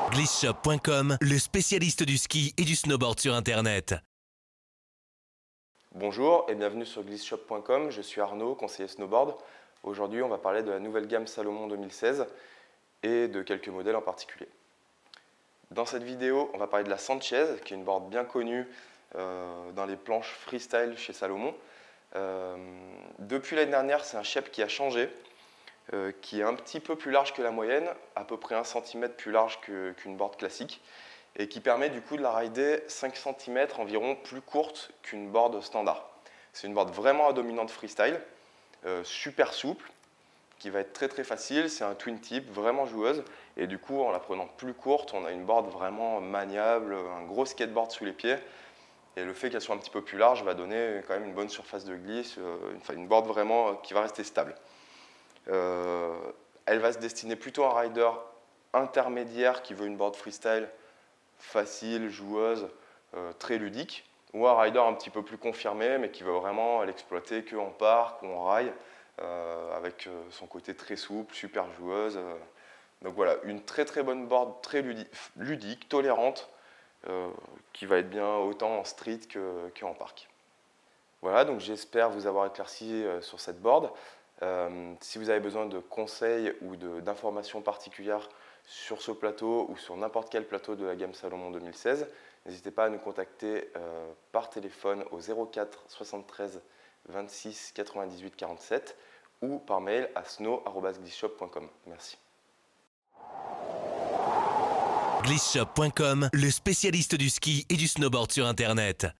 Glissshop.com, le spécialiste du ski et du snowboard sur Internet. Bonjour et bienvenue sur Glissshop.com, je suis Arnaud, conseiller snowboard. Aujourd'hui, on va parler de la nouvelle gamme Salomon 2016 et de quelques modèles en particulier. Dans cette vidéo, on va parler de la Sanchez, qui est une board bien connue dans les planches freestyle chez Salomon. Depuis l'année dernière, c'est un shape qui a changé, qui est un petit peu plus large que la moyenne, à peu près 1 cm plus large qu'une board classique, et qui permet du coup de la rider 5 cm environ plus courte qu'une board standard. C'est une board vraiment à dominante freestyle, super souple, qui va être très facile. C'est un twin tip, vraiment joueuse, et du coup en la prenant plus courte, on a une board vraiment maniable, un gros skateboard sous les pieds, et le fait qu'elle soit un petit peu plus large va donner quand même une bonne surface de glisse, une board vraiment qui va rester stable. Elle va se destiner plutôt à un rider intermédiaire qui veut une board freestyle facile, joueuse, très ludique, ou un rider un petit peu plus confirmé mais qui veut vraiment l'exploiter qu'en parc ou en rail, avec son côté très souple, super joueuse. Donc voilà, une très bonne board, très ludique, tolérante, qui va être bien autant en street qu'en parc. Voilà, donc j'espère vous avoir éclairci sur cette board. Si vous avez besoin de conseils ou d'informations particulières sur ce plateau ou sur n'importe quel plateau de la gamme Salomon 2016, n'hésitez pas à nous contacter par téléphone au 04 73 26 98 47 ou par mail à snow@glissshop.com. Merci. Glissshop.com, le spécialiste du ski et du snowboard sur Internet.